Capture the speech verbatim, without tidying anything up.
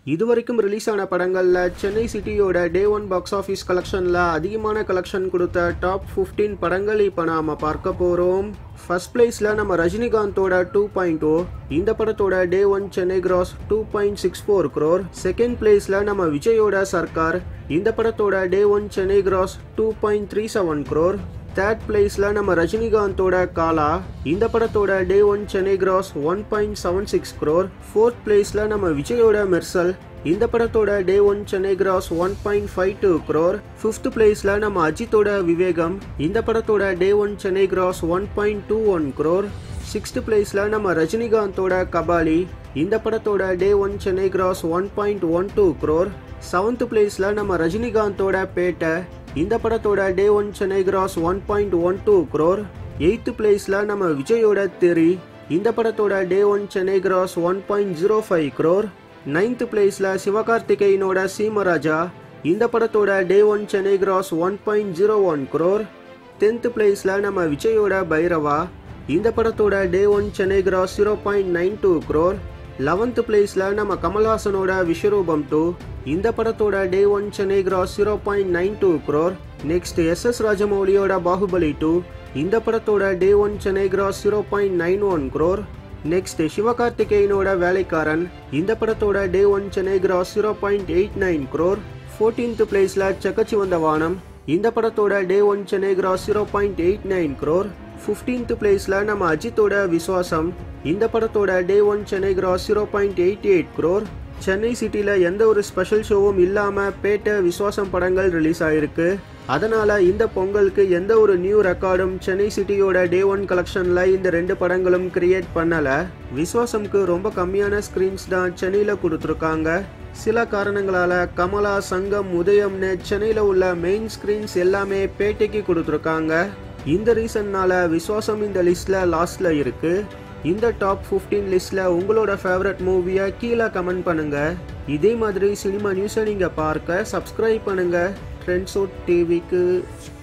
இதுவரைக்கும் ரிலீஸ் ஆன படங்கள்ல சென்னை சிட்டியோட டே ஒன் பாக்ஸ் ஆஃபீஸ் கலெக்ஷன்ல அதிகமான கலெக்ஷன் கொடுத்த டாப் ஃபிஃப்டீன் படங்கள் இப்போ நாம பார்க்க போறோம். ஃபர்ஸ்ட் பிளேஸ்ல நம்ம ரஜினிகாந்தோட டூ பாயிண்ட் ஓ இந்த படத்தோட day one Chennai gross two point six four crore. Second பிளேஸ்ல நம்ம விஜயோட சர்க்கார் இந்த படத்தோட day one Chennai gross two point three seven crore. Third பிளேஸ்ல நம்ம ரஜினிகாந்தோட காலா இந்த படத்தோட day one Chennai gross one point seven six crore. Fourth பிளேஸ்ல நம்ம விஜயோட மெர்சல் இந்த படத்தோட day one Chennai gross one point five two crore. Fifth பிளேஸ்ல நம்ம அஜித்தோட விவேகம் இந்த படத்தோட day one Chennai gross one point two one crore. Sixth பிளேஸ்ல நம்ம ரஜினிகாந்தோட கபாலி இந்த படத்தோட day one Chennai gross one point one two crore. Seventh பிளேஸ்ல நம்ம ரஜினிகாந்தோட பேட்டை இந்த படத்தோட day one Chennai gross one point one two crore. Eighth பிளேஸ்ல நம்ம விஜயோட தெரி இந்த படத்தோட day one Chennai gross one point zero five crore. Ninth பிளேஸ்ல சிவகார்த்திகேயனோட சீமராஜா இந்த படத்தோட day one Chennai gross one point zero one crore. Tenth பிளேஸ்ல நம்ம விஜயோட பைரவா இந்த படத்தோட day one Chennai gross zero point nine two crore. Eleventh பிளேஸ்ல நம்ம கமல்ஹாசனோட விஸ்வரூபம் டூ இந்த படத்தோட day one Chennai gross zero point nine two crore. Next S S ராஜமௌலியோட பாகுபலி டூ இந்த படத்தோட day one Chennai gross zero point nine one crore. Next சிவகார்த்திகேயனோட வேலைக்காரன் இந்த படத்தோட day one Chennai gross zero point eight nine crore. Fourteenth பிளேஸ்ல சக்கச்சி வந்த வானம் இந்த படத்தோட day one Chennai gross zero point eight nine crore. Fifteenth பிளேஸ்ல நம்ம அஜித்தோட விஸ்வாசம் இந்த படத்தோட day one Chennai gross zero point eight eight crore. Chennai சிட்டியில் எந்த ஒரு ஸ்பெஷல் ஷோவும் இல்லாமல் பேட்டை விஸ்வாசம் படங்கள் ரிலீஸ் ஆகிருக்கு. அதனால் இந்த பொங்கலுக்கு எந்த ஒரு நியூ ரெக்கார்டும் சென்னை சிட்டியோட டே ஒன் கலெக்ஷனில் இந்த ரெண்டு படங்களும் கிரியேட் பண்ணலை. விஸ்வாசம்க்கு ரொம்ப கம்மியான ஸ்க்ரீன்ஸ் தான் சென்னையில் கொடுத்துருக்காங்க. சில காரணங்களால் கமலா, சங்கம், உதயம்னு சென்னையில் உள்ள மெயின் ஸ்க்ரீன்ஸ் எல்லாமே பேட்டைக்கு கொடுத்துருக்காங்க. இந்த ரீசன்னால விஸ்வாசம் இந்த லிஸ்ட்டில் லாஸ்ட்டில் இருக்குது. இந்த டாப் ஃபிஃப்டீன் லிஸ்ட்ல உங்களோட ஃபேவரட் மூவியை கீழே கமெண்ட் பண்ணுங்க. இதே மாதிரி சினிமா நியூஸை நீங்க பார்க்க சப்ஸ்கிரைப் பண்ணுங்க ட்ரெண்ட்ஸோட் டிவிக்கு.